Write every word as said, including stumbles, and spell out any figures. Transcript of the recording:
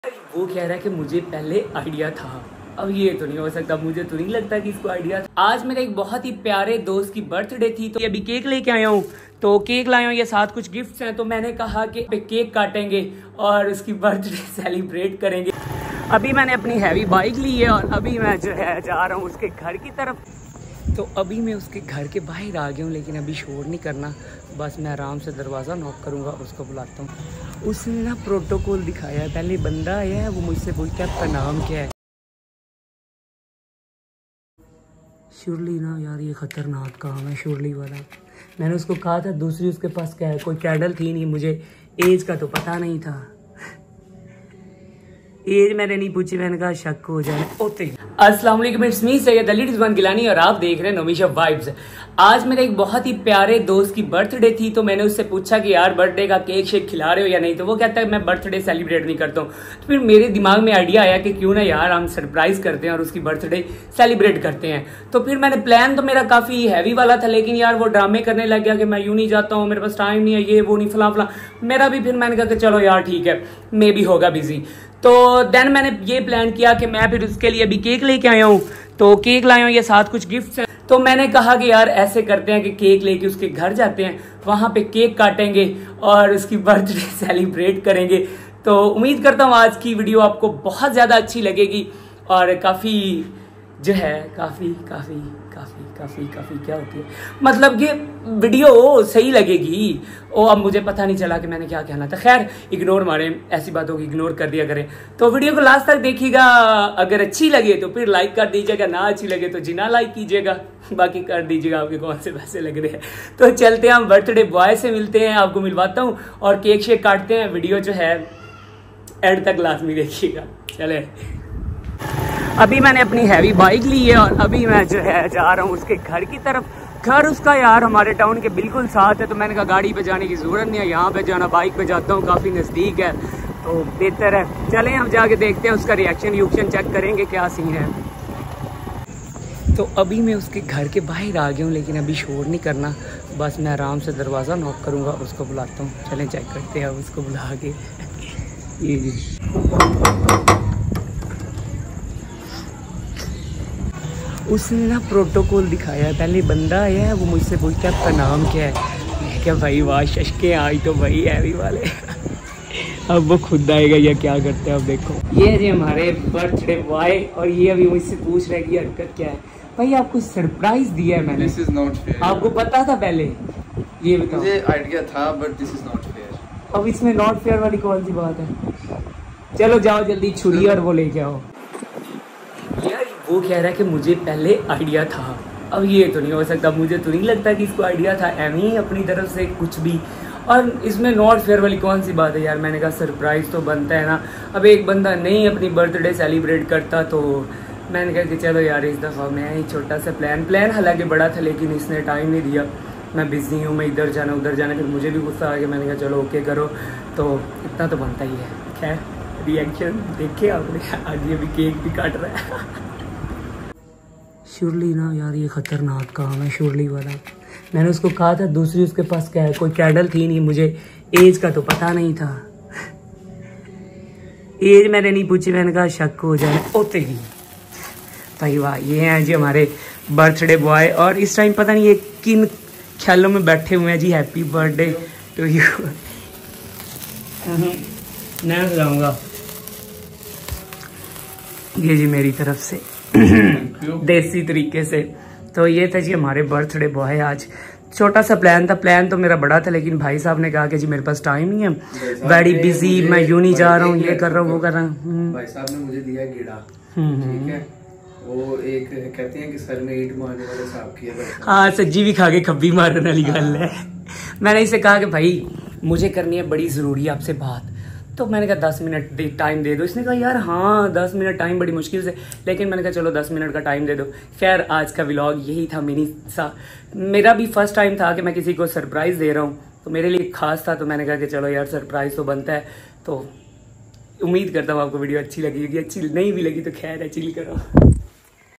वो कह रहा है कि मुझे पहले आइडिया था, अब ये तो नहीं हो सकता, मुझे तो नहीं लगता कि इसको आइडिया था। आज मेरे एक बहुत ही प्यारे दोस्त की बर्थडे थी, तो अभी केक लेके आया हूँ, तो केक लाया हूँ, ये साथ कुछ गिफ्ट्स हैं, तो मैंने कहा कि केक काटेंगे और उसकी बर्थडे सेलिब्रेट करेंगे। अभी मैंने अपनी हैवी बाइक ली है और अभी मैं जो है जा रहा हूँ उसके घर की तरफ। तो अभी मैं उसके घर के बाहर आ गया हूँ, लेकिन अभी शोर नहीं करना, बस मैं आराम से दरवाज़ा नॉक करूँगा, उसको बुलाता हूँ। उसने ना प्रोटोकॉल दिखाया है, पहले बंदा आया है, वो मुझसे पूछता है आपका नाम क्या है। शुरली ना यार, ये ख़तरनाक काम है शुरली वाला। मैंने उसको कहा था दूसरी उसके पास क्या है, कोई कैडल थी नहीं, मुझे एज का तो पता नहीं था, एज मैंने नहीं पूछी, मैंने कहा शक हो जाए। ओते अस्सलाम वालेकुम, इट्स मी सैयद अली रिजवान गिलानी और आप देख रहे हैं नोमिशा वाइब्स। आज मेरे एक बहुत ही प्यारे दोस्त की बर्थडे थी, तो मैंने उससे पूछा कि यार बर्थडे का केक शेक खिला रहे हो या नहीं, तो वो कहता है मैं बर्थडे सेलिब्रेट नहीं करता हूँ। तो फिर मेरे दिमाग में आइडिया आया कि क्यों ना यार हम सरप्राइज करते हैं और उसकी बर्थडे सेलिब्रेट करते हैं। तो फिर मैंने प्लान तो मेरा काफ़ी हैवी वाला था, लेकिन यार वो ड्रामे करने लग गया कि मैं यूँ नहीं जाता हूँ, मेरे पास टाइम नहीं है, ये वो नहीं फला फला। मेरा भी फिर मैंने कहा कि चलो यार ठीक है, मे भी होगा बिजी। तो देन मैंने ये प्लान किया कि मैं फिर उसके लिए अभी केक लेके आया हूँ, तो केक लाया हूँ, ये साथ कुछ गिफ्ट्स हैं। तो मैंने कहा कि यार ऐसे करते हैं कि केक लेके उसके घर जाते हैं, वहाँ पे केक काटेंगे और उसकी बर्थडे सेलिब्रेट करेंगे। तो उम्मीद करता हूँ आज की वीडियो आपको बहुत ज़्यादा अच्छी लगेगी और काफ़ी जो है काफ़ी काफ़ी काफ़ी काफ़ी काफ़ी क्या होती है, मतलब कि वीडियो सही लगेगी। ओ अब मुझे पता नहीं चला कि मैंने क्या कहना था, खैर इग्नोर मारे, ऐसी बातों को इग्नोर कर दिया करें। तो वीडियो को लास्ट तक देखिएगा, अगर अच्छी लगे तो फिर लाइक कर दीजिएगा, ना अच्छी लगे तो जी ना लाइक कीजिएगा, बाकी कर दीजिएगा आपके कौन से पैसे लग रहे हैं। तो चलते हैं, हम बर्थडे बॉय से मिलते हैं, आपको मिलवाता हूँ और केक शेक काटते हैं। वीडियो जो है एंड तक लाजमी देखिएगा। चले, अभी मैंने अपनी हैवी बाइक ली है और अभी मैं जो है जा रहा हूँ उसके घर की तरफ। घर उसका यार हमारे टाउन के बिल्कुल साथ है, तो मैंने कहा गाड़ी पे जाने की ज़रूरत नहीं है, यहाँ पे जाना, बाइक पे जाता हूँ, काफ़ी नज़दीक है तो बेहतर है। चलें हम जाके देखते हैं, उसका रिएक्शन रिएक्शन चेक करेंगे क्या सीन है। तो अभी मैं उसके घर के बाहर आ गया हूँ, लेकिन अभी शोर नहीं करना, बस मैं आराम से दरवाज़ा नॉक करूँगा, उसको बुलाता हूँ। चलें चेक करते हैं उसको बुला के। ये जी उसने ना प्रोटोकॉल दिखाया है, पहले बंदा आया है, वो मुझसे पूछता है आपका नाम क्या है। मैं क्या भाई वाह शशके आज तो भाई हैवी वाले अब वो खुद आएगा या क्या करते हैं, अब देखो। ये जी हमारे बर्थडे बॉय और ये अभी मुझसे पूछ रहा है कि हरकत क्या है। भाई आपको सरप्राइज दिया है मैंने, दिस इज नॉट फेयर। आपको पता था पहले, ये बताओ। मुझे आइडिया था but this is not fair. अब इसमें नॉट फेयर वाली कौन सी बात है। चलो जाओ जल्दी छुरी और वो लेके आओ। यार वो कह रहा है कि मुझे पहले आइडिया था, अब ये तो नहीं हो सकता, मुझे तो नहीं लगता कि इसको आइडिया था, एम ही अपनी तरफ से कुछ भी। और इसमें नॉट फेयर वाली कौन सी बात है यार। मैंने कहा सरप्राइज तो बनता है ना, अब एक बंदा नहीं अपनी बर्थडे सेलिब्रेट करता, तो मैंने कहा कि चलो यार इस दफ़ा मैं ही छोटा सा प्लान प्लान हालांकि बड़ा था, लेकिन इसने टाइम नहीं दिया, मैं बिज़ी हूँ, मैं इधर जाना उधर जाना, फिर मुझे भी गुस्सा आ गया। मैंने कहा चलो ओके करो, तो इतना तो बनता ही है। खैर रिएक्शन देखिए आपने, आगे अभी केक भी काट रहा है। शुरली ना यार, ये ख़तरनाक काम है शुरली वाला। मैंने उसको कहा था दूसरी उसके पास क्या है, कोई कैडल थी नहीं, मुझे एज का तो पता नहीं था, एज मैंने नहीं पूछी, मैंने कहा शक हो जाए। ओते ही भाई वाह, ये हैं जी हमारे बर्थडे बॉय और इस टाइम पता नहीं ये किन ख्यालों में बैठे हुए हैं जी। Happy birthday to you. मैं बताऊँगा ये जी मेरी तरफ से देसी तरीके से। तो ये था जी हमारे बर्थडे बॉय। आज छोटा सा प्लान था, प्लान तो मेरा बड़ा था, लेकिन भाई साहब ने कहा कि जी मेरे पास टाइम नहीं है, बड़ी बिजी, मैं यूं नहीं जा रहा हूँ, ये कर रहा हूँ वो कर रहा हूँ। भाई साहब ने मुझे दिया गिड़ा, ठीक है, वो एक कहते हैं कि सर में ईंट मारने वाले साहब की है। हाँ सज्जी भी खा के खब्बी मारने वाली गल है। मैंने इसे कहा कि भाई मुझे करनी है बड़ी ज़रूरी आपसे बात, तो मैंने कहा दस मिनट टाइम दे दो। इसने कहा यार हाँ दस मिनट टाइम बड़ी मुश्किल से, लेकिन मैंने कहा चलो दस मिनट का टाइम दे दो। खैर आज का व्लॉग यही था मिनी सा, मेरा भी फर्स्ट टाइम था कि मैं किसी को सरप्राइज़ दे रहा हूँ, तो मेरे लिए खास था, तो मैंने कहा कि चलो यार सरप्राइज़ तो बनता है। तो उम्मीद करता हूँ आपको वीडियो अच्छी लगेगी, अच्छी नहीं भी लगी तो खैर है, चिल करो।